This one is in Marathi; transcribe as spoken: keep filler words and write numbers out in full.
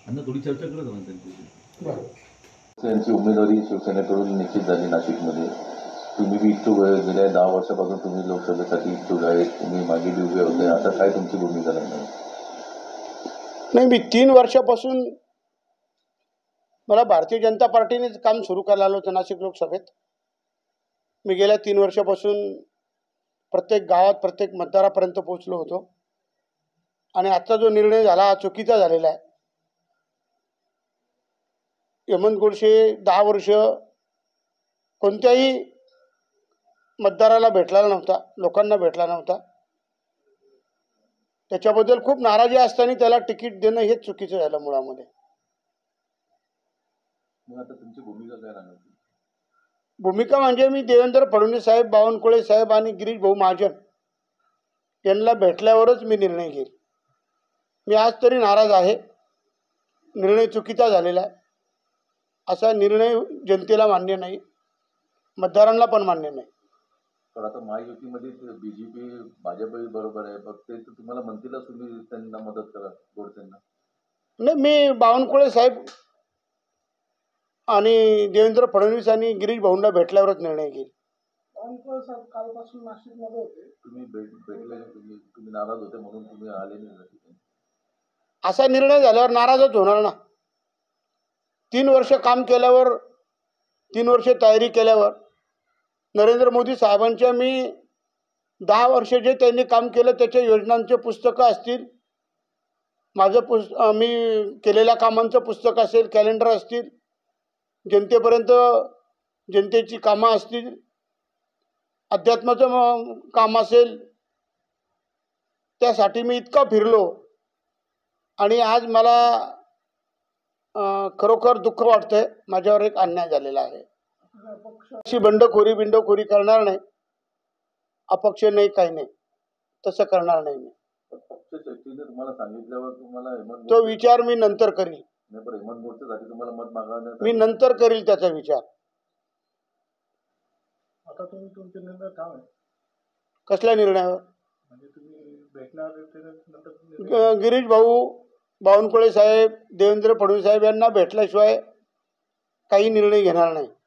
त्यांना थोडी चर्चा करत ना त्यांच्याशी. बरं. त्यांची उमेदवारी शिवसेनेकडून निश्चित झाली नाशिकमध्ये. तुम्ही बी इच्छुक आहे, गेल्या दहा वर्षापासून तुम्ही लोकसभेसाठी इच्छुक आहेत, तुम्ही मागे बी उभे होते, आता काय तुमची भूमिका लागणार? नाही, मी तीन वर्षापासून मला भारतीय जनता पार्टीनेच काम सुरू करायला आलं होतं नाशिक लोकसभेत. मी गेल्या तीन वर्षापासून प्रत्येक गावात प्रत्येक मतदारापर्यंत पोहोचलो होतो आणि आजचा जो निर्णय झाला हा चुकीचा झालेला आहे. हेमंत गोडसे दहा वर्ष कोणत्याही मतदाराला भेटला नव्हता, लोकांना भेटला नव्हता. त्याच्याबद्दल खूप नाराजी असताना त्याला तिकीट देणं हेच चुकीचं झालं मुळामध्ये. मग आता तुमची भूमिका काय राहणार? भूमिका म्हणजे मी देवेंद्र फडणवीस साहेब, बावनकुळे साहेब आणि गिरीश भाऊ महाजन यांना भेटल्यावरच मी निर्णय घेईल. मी आज तरी नाराज आहे, निर्णय चुकीचा झालेला आहे. असा निर्णय जनतेला मान्य नाही, मतदारांना पण मान्य नाही. पण आता महायुतीमध्ये बीजेपी भाजप बरोबर आहे, फक्त ते तुम्हाला म्हणतीलच तुम्ही त्यांना मदत करा गोडसेंना. नाही, मी बावनकुळे साहेब आणि देवेंद्र फडणवीस आणि गिरीश भाऊंना भेटल्यावरच निर्णय घेईल. बावनकुळे साहेब कालपासून नाशिकमध्ये होते. तुम्ही भेट भेटले तुम्ही तुम्ही नाराज होते म्हणून तुम्ही आले नाही. असा निर्णय झाल्यावर नाराजच होणार ना. तीन वर्ष काम केल्यावर, तीन वर्ष तयारी केल्यावर नरेंद्र मोदी साहेबांच्या मी दहा वर्ष जे त्यांनी काम केलं त्याच्या योजनांचे पुस्तकं असतील, माझं पुस्त मी केलेल्या कामांचं पुस्तक असेल, कॅलेंडर असतील, जनतेपर्यंत जनतेची कामं असतील, अध्यात्माचं काम असेल, त्यासाठी मी इतका फिरलो आणि आज मला खरोखर दुःख वाटतंय. माझ्यावर एक अन्याय झालेला आहे. अशी बंडखोरी बिंडखोरी करणार नाही, अपक्ष नाही, काही नाही, तसं करणार नाही मी. पक्ष शक्तीने तुम्हाला सांगितल्यावर तुम्हाला हेमंत तो विचार मी नंतर करील. नाही, पण हेमंत गोडसेसाठी तुम्हाला मत मागवण्यात मी नंतर करील त्याचा विचार. आता तुम्ही तुमचे निर्णय काय आहे? कसल्या निर्णयावर? म्हणजे तुम्ही भेटणार नंतर गिरीश भाऊ, बावनकुळे साहेब, देवेंद्र फडणवीस साहेब यांना भेटल्याशिवाय काही निर्णय घेणार नाही.